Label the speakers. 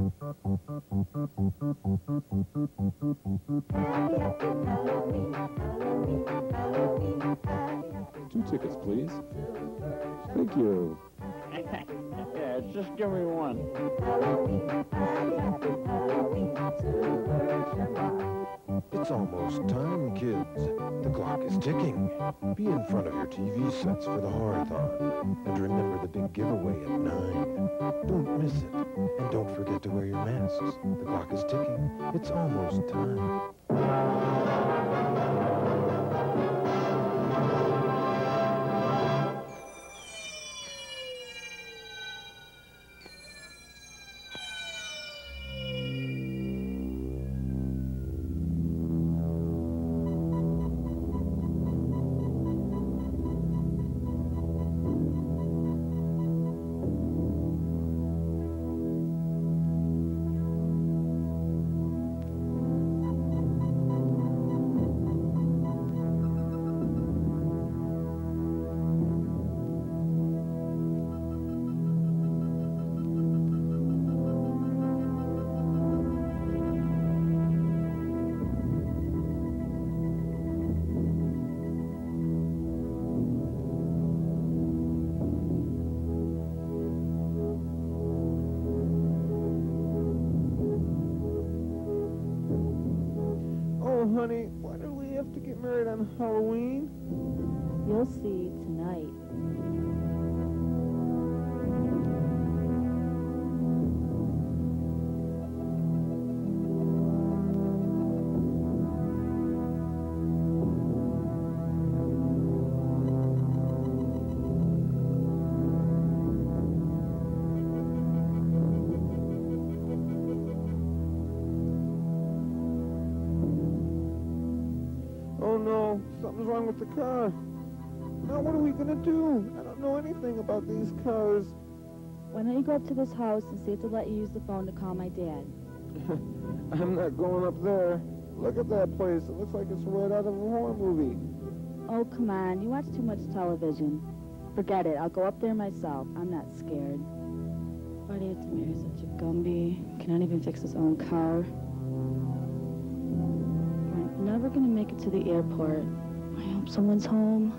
Speaker 1: Two tickets, please. Thank you.
Speaker 2: Yeah, just give me one.
Speaker 3: It's almost time, kids. The clock is ticking. Be in front of your TV sets for the Horathon. And remember the big giveaway at 9. Don't miss it. And don't forget to wear your masks. The clock is ticking. It's almost time.
Speaker 4: Honey, why do we have to get married on Halloween?
Speaker 5: You'll see tonight.
Speaker 4: Oh no, something's wrong with the car. Now what are we gonna do? I don't know anything about these cars.
Speaker 5: Why don't you go up to this house and see if they'll let you use the phone to call my dad?
Speaker 4: I'm not going up there. Look at that place. It looks like it's right out of a horror movie.
Speaker 5: Oh, come on. You watch too much television. Forget it. I'll go up there myself. I'm not scared. Why do you have to marry such a Gumby? Cannot even fix his own car. I'm never gonna make it to the airport. I hope someone's home.